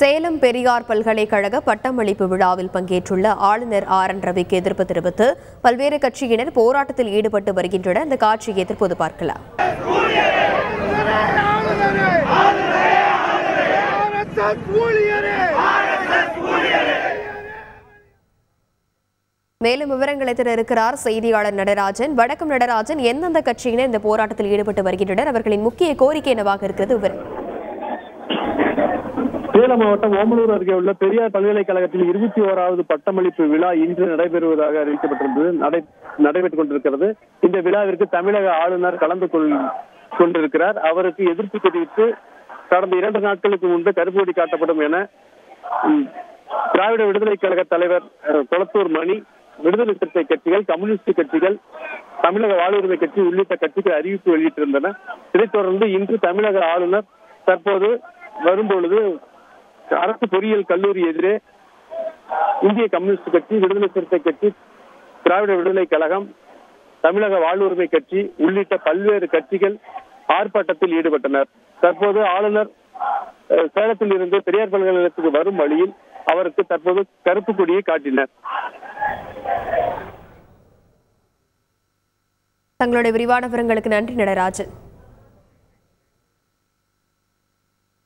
சேலம் பெரியார் பல்கலைக்கழக பட்டமளிப்பு விழாவில் பங்கேற்றுள்ள ஆளுநர் ஆர்.என். ரவிக்கு எதிர்ப்பு தெரிவித்து பல்வேறு கட்சியினர் போராட்டத்தில் ஈடுபட்டு வருகின்றனர். இந்த காட்சியை தற்போது பார்க்கலாம். மேலும் விவரங்களை தர இருக்கிறார் செய்தியாளர் நடராஜன். வணக்கம் நடராஜன், எந்தெந்த கட்சியினர் இந்த போராட்டத்தில் ஈடுபட்டு வருகின்றனர்? அவர்களின் முக்கிய கோரிக்கை என்னவாக இருக்கிறது? விவரம். சேலம் மாவட்டம் ஓமலூர் அருகே உள்ள பெரியார் பல்கலைக்கழகத்தில் 21வது பட்டமளிப்பு விழா இன்று நடைபெறுவதாக அறிவிக்கப்பட்டிருந்தது. நடைபெற்றுக் கொண்டிருக்கிறது. இந்த விழாவிற்கு தமிழக ஆளுநர் கலந்து கொண்டிருக்கிறார். அவருக்கு எதிர்ப்பு தெரிவித்து கடந்த 2 நாட்களுக்கு முன்பு கருப்பொடி காட்டப்படும் என திராவிட விடுதலை கழக தலைவர் கொளத்தூர் மணி, விடுதலை சிறுத்தை கட்சிகள், கம்யூனிஸ்ட் கட்சிகள், தமிழக வாழ்வுரிமை கட்சி உள்ளிட்ட கட்சிகள் அறிவிப்பு வெளியிட்டிருந்தன. இதைத் தொடர்ந்து இன்று தமிழக ஆளுநர் தற்போது வரும்பொழுது அரசு பொறியியல் கல்லூரி எதிரே இந்திய கம்யூனிஸ்ட் கட்சி, விடுதலை சிறுத்தை கட்சி, திராவிட விடுதலை கழகம், தமிழக வாழ்வுரிமை கட்சி உள்ளிட்ட பல்வேறு கட்சிகள் ஆர்ப்பாட்டத்தில் ஈடுபட்டனர். தற்போது ஆளுநர் சேலத்தில் இருந்து பெரியார் பல்கலைக்கழகத்துக்கு வரும் வழியில் அவருக்கு தற்போது கருப்பு கொடியை காட்டினர். தங்களுடைய விரிவான விவரங்களுக்கு நன்றி நடராஜன்.